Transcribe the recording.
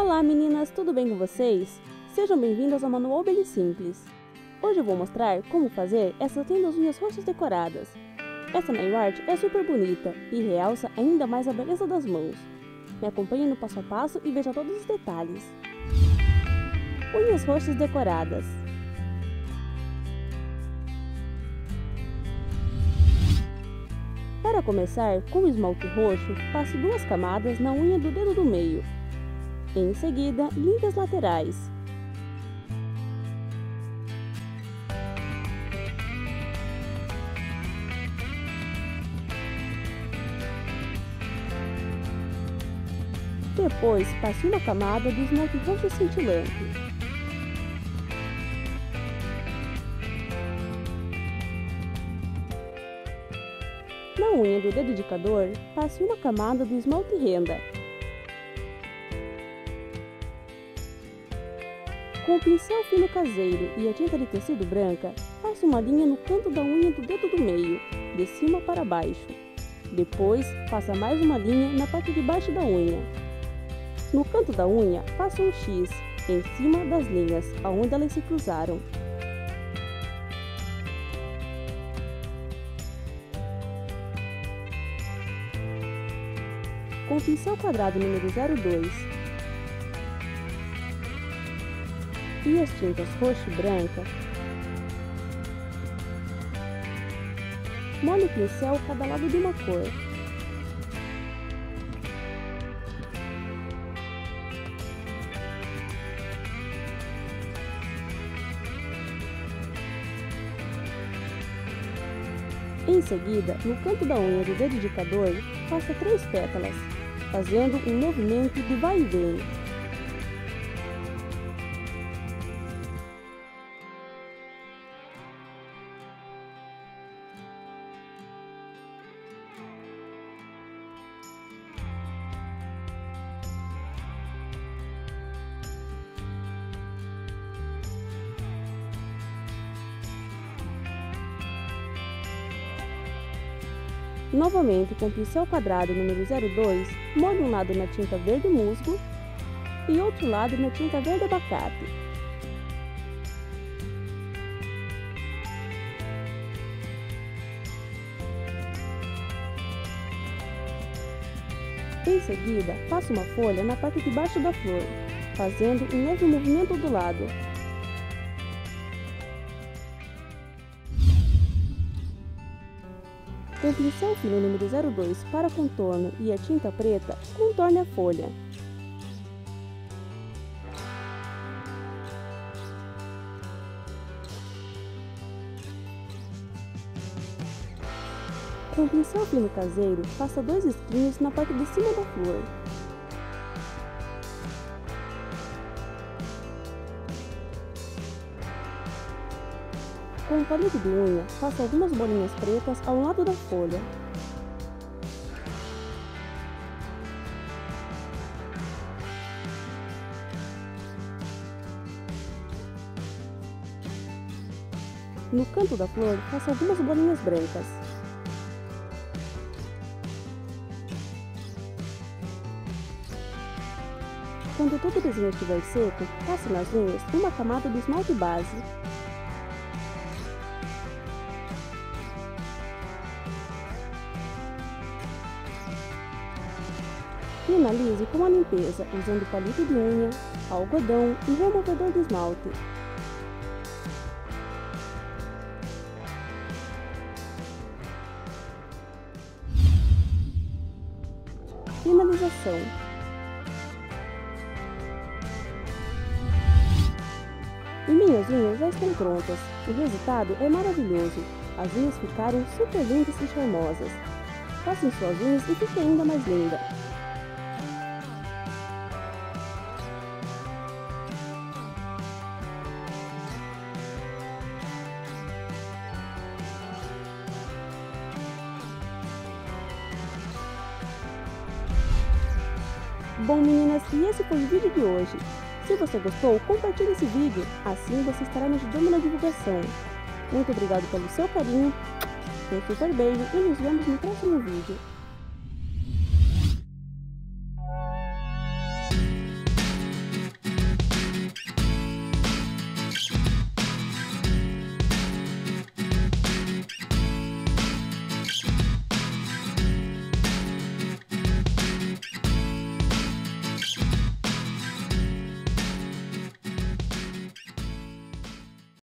Olá meninas, tudo bem com vocês? Sejam bem-vindas ao Manual Bem Simples. Hoje eu vou mostrar como fazer essas lindas unhas roxas decoradas. Essa nail art é super bonita e realça ainda mais a beleza das mãos. Me acompanhe no passo a passo e veja todos os detalhes. Unhas roxas decoradas. Para começar, com o esmalte roxo, passe 2 camadas na unha do dedo do meio. Em seguida, limpe as laterais. Depois, passe uma camada do esmalte roxo cintilante. Na unha do dedo indicador, passe uma camada do esmalte renda. Com o pincel fino caseiro e a tinta de tecido branca, faça uma linha no canto da unha do dedo do meio, de cima para baixo. Depois, faça mais uma linha na parte de baixo da unha. No canto da unha, faça um X em cima das linhas, aonde elas se cruzaram. Com o pincel quadrado número 02 e as tintas roxo e branca, molhe o pincel cada lado de uma cor. Em seguida, no canto da unha do dedo indicador, faça 3 pétalas, fazendo um movimento de vai e vem. Novamente, com o pincel quadrado número 02, molhe um lado na tinta verde musgo e outro lado na tinta verde abacate. Em seguida, faça uma folha na parte de baixo da flor, fazendo um leve movimento do lado. Com o pincel fino número 02 para contorno e a tinta preta, contorne a folha. Com o pincel fino caseiro, faça 2 risquinhos na parte de cima da flor. Com o palito de unha, faça algumas bolinhas pretas ao lado da folha. No canto da flor, faça algumas bolinhas brancas. Quando todo o desenho estiver seco, passe nas unhas uma camada do esmalte base. Finalize com a limpeza, usando palito de unha, algodão e removedor de esmalte. Finalização. E minhas unhas já estão prontas. O resultado é maravilhoso. As unhas ficaram super lindas e charmosas. Façam suas unhas e fique ainda mais linda. Bom meninas, e esse foi o vídeo de hoje. Se você gostou, compartilhe esse vídeo, assim você estará me ajudando na divulgação. Muito obrigado pelo seu carinho, um super beijo e nos vemos no próximo vídeo.